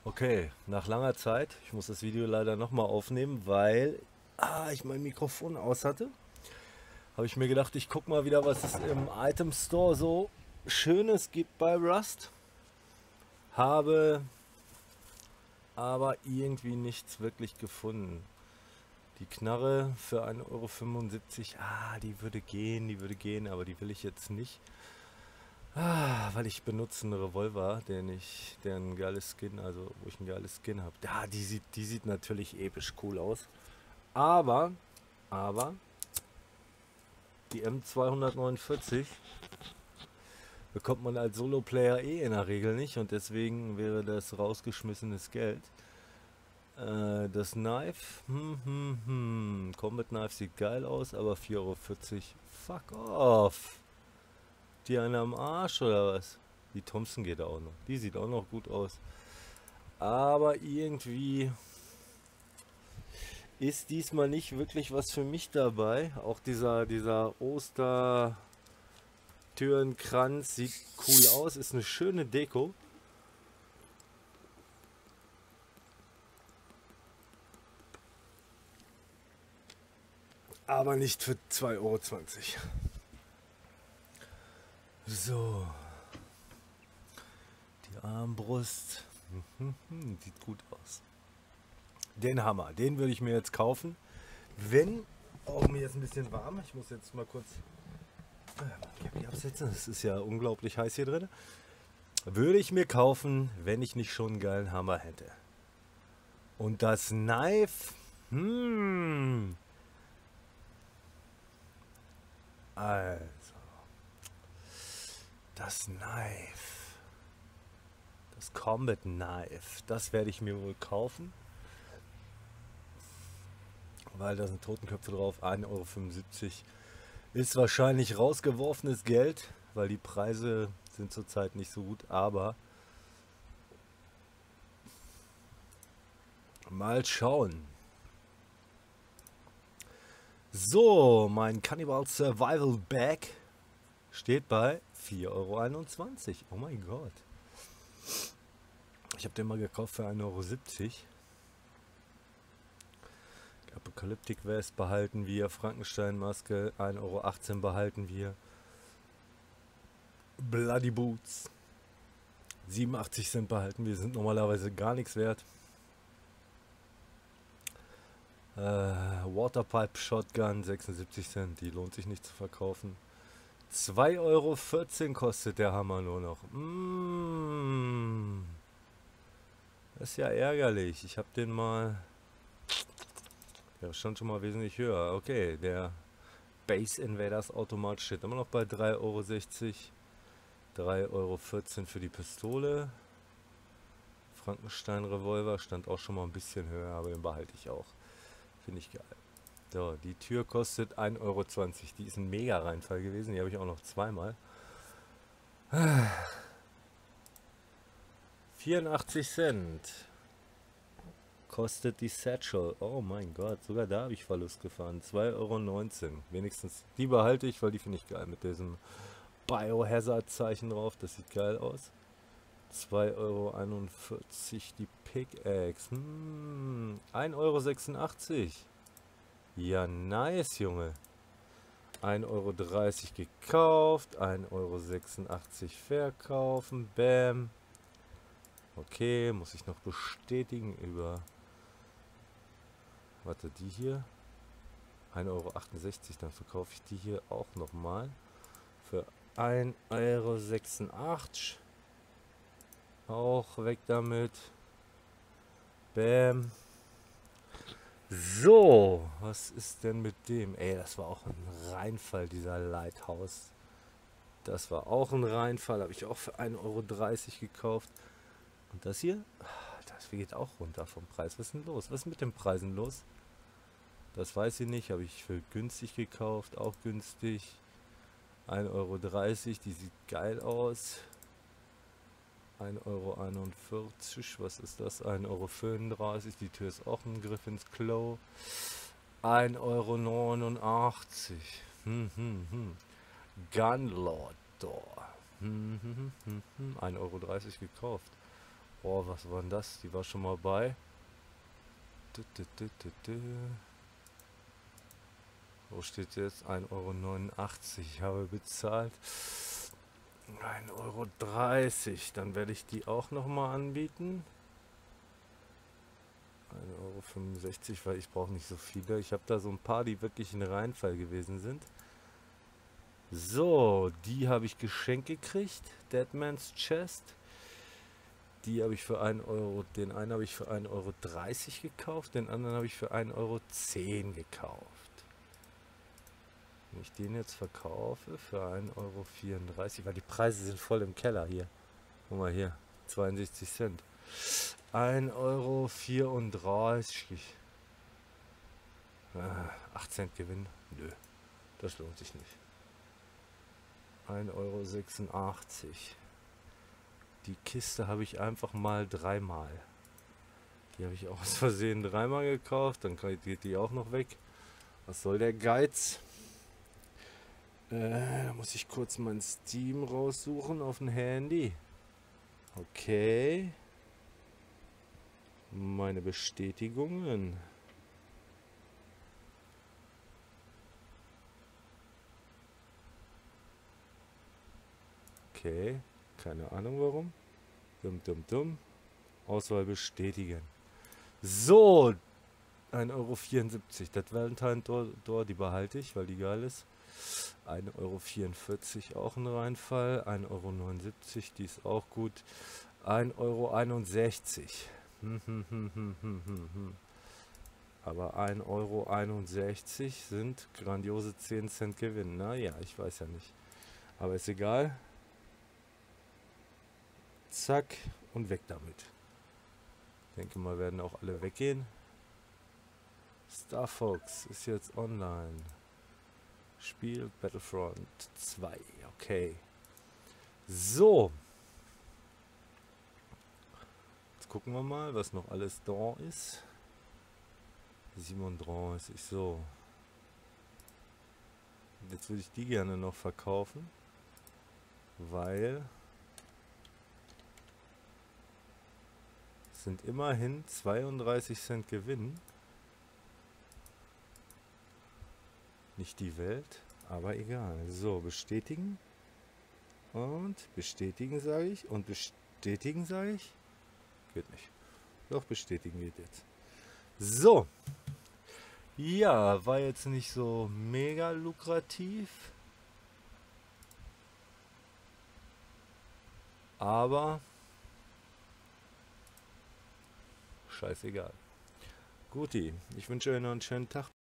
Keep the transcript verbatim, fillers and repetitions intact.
Okay, nach langer Zeit, ich muss das Video leider nochmal aufnehmen, weil ah, ich mein Mikrofon aus hatte, habe ich mir gedacht, ich gucke mal wieder, was es im Item Store so Schönes gibt bei Rust. Habe aber irgendwie nichts wirklich gefunden. Die Knarre für ein Euro fünfundsiebzig, ah, die würde gehen, die würde gehen, aber die will ich jetzt nicht. Ah, weil ich benutze einen Revolver, den ich, der ein geiles Skin, also wo ich ein geiles Skin habe. Ja, die sieht, die sieht natürlich episch cool aus. Aber, aber, die M zweihundertneunundvierzig bekommt man als Solo-Player eh in der Regel nicht und deswegen wäre das rausgeschmissenes Geld. Äh, das Knife, hm, hm, hm, Combat Knife sieht geil aus, aber vier Euro vierzig, fuck off. Die eine am Arsch oder was? Die Thompson geht auch noch, die sieht auch noch gut aus. Aber irgendwie ist diesmal nicht wirklich was für mich dabei. Auch dieser, dieser Ostertürenkranz sieht cool aus, ist eine schöne Deko. Aber nicht für zwei Euro zwanzig. So. Die Armbrust. Sieht gut aus. Den Hammer, den würde ich mir jetzt kaufen. Wenn, auch mir jetzt ein bisschen warm, ich muss jetzt mal kurz äh, absetzen, es ist ja unglaublich heiß hier drin. Würde ich mir kaufen, wenn ich nicht schon einen geilen Hammer hätte. Und das Knife, hm, also, das Knife, das Combat Knife, das werde ich mir wohl kaufen. Weil da sind Totenköpfe drauf, ein Euro fünfundsiebzig. Ist wahrscheinlich rausgeworfenes Geld, weil die Preise sind zurzeit nicht so gut, aber mal schauen. So, mein Cannibal Survival Bag steht bei vier Euro einundzwanzig. Oh mein Gott. Ich habe den mal gekauft für ein Euro siebzig. Apocalyptic Vest behalten wir, Frankenstein Maske ein Euro achtzehn behalten wir. Bloody Boots siebenundachtzig Cent behalten wir, sind normalerweise gar nichts wert. Äh, Waterpipe Shotgun sechsundsiebzig Cent, die lohnt sich nicht zu verkaufen. zwei Euro vierzehn kostet der Hammer nur noch. Mmh. Das ist ja ärgerlich. Ich habe den mal... Der stand schon mal wesentlich höher. Okay, der Base Invaders Automat steht immer noch bei drei Euro sechzig. drei Euro vierzehn für die Pistole. Frankenstein Revolver stand auch schon mal ein bisschen höher, aber den behalte ich auch. Finde ich geil. So, die Tür kostet ein Euro zwanzig. Die ist ein mega Reinfall gewesen. Die habe ich auch noch zweimal. vierundachtzig Cent kostet die Satchel. Oh mein Gott, sogar da habe ich Verlust gefahren. zwei Euro neunzehn. Wenigstens die behalte ich, weil die finde ich geil. Mit diesem Biohazard-Zeichen drauf. Das sieht geil aus. zwei Euro einundvierzig die Pickaxe. Hm, ein Euro sechsundachtzig. Ja, nice, Junge. ein Euro dreißig gekauft. ein Euro sechsundachtzig verkaufen. Bam. Okay, muss ich noch bestätigen über... Warte, die hier? ein Euro achtundsechzig, dann verkaufe ich die hier auch nochmal. Für ein Euro sechsundachtzig. Auch weg damit. Bam. So, was ist denn mit dem? Ey, das war auch ein Reinfall, dieser Lighthouse. Das war auch ein Reinfall, habe ich auch für ein Euro dreißig gekauft. Und das hier? Das geht auch runter vom Preis. Was ist denn los? Was ist mit den Preisen los? Das weiß ich nicht, habe ich für günstig gekauft, auch günstig. ein Euro dreißig, die sieht geil aus. ein Euro einundvierzig, was ist das? ein Euro fünfunddreißig, die Tür ist auch ein Griff ins Klo. ein Euro neunundachtzig. Hm, hm, hm. Gunlord Door. Hm, hm, hm, hm. ein Euro dreißig gekauft. Oh, was war denn das? Die war schon mal bei. Du, du, du, du, du. Wo steht jetzt? ein Euro neunundachtzig. Ich habe bezahlt ein Euro dreißig. Dann werde ich die auch nochmal anbieten. ein Euro fünfundsechzig, weil ich brauche nicht so viele. Ich habe da so ein paar, die wirklich ein Reinfall gewesen sind. So, die habe ich geschenkt gekriegt. Deadman's Chest. Die habe ich für einen Euro, den einen habe ich für ein Euro dreißig gekauft, den anderen habe ich für ein Euro zehn gekauft. Wenn ich den jetzt verkaufe für ein Euro vierunddreißig, weil die Preise sind voll im Keller hier. Guck mal hier, zweiundsechzig Cent. ein Euro vierunddreißig. Ah, acht Cent Gewinn? Nö, das lohnt sich nicht. ein Euro sechsundachtzig. Die Kiste habe ich einfach mal dreimal. Die habe ich aus Versehen dreimal gekauft, dann geht die auch noch weg. Was soll der Geiz? Äh, da muss ich kurz mein Steam raussuchen auf dem Handy. Okay. Meine Bestätigungen. Okay. Keine Ahnung warum. Dumm, dumm, dumm. Auswahl bestätigen. So. ein Euro vierundsiebzig. Das Valentine Door, die behalte ich, weil die geil ist. ein Euro vierundvierzig, auch ein Reinfall. ein Euro neunundsiebzig, die ist auch gut. ein Euro einundsechzig. Hm, hm, hm, hm, hm, hm, hm. Aber ein Euro einundsechzig sind grandiose zehn Cent Gewinn. Naja, ich weiß ja nicht. Aber ist egal. Zack und weg damit. Ich denke mal, werden auch alle weggehen. Star Fox ist jetzt online. Spiel Battlefront zwei. Okay. So. Jetzt gucken wir mal, was noch alles da ist. siebenunddreißig. So. Jetzt würde ich die gerne noch verkaufen. Weil es sind immerhin zweiunddreißig Cent Gewinn. Nicht die Welt, aber egal. So, bestätigen. Und bestätigen sage ich. Und bestätigen sage ich. Geht nicht. Doch, bestätigen geht jetzt. So. Ja, war jetzt nicht so mega lukrativ. Aber scheißegal. Guti, ich wünsche euch noch einen schönen Tag.